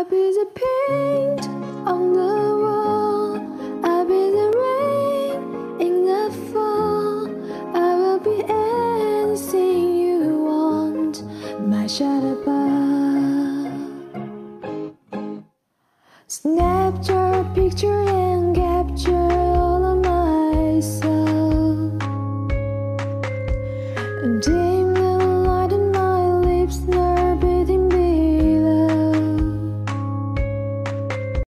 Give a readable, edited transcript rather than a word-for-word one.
be the paint on the wall. I'll be the rain in the fall. I will be anything you want, my shadow bar. Snap your picture and capture all of my soul.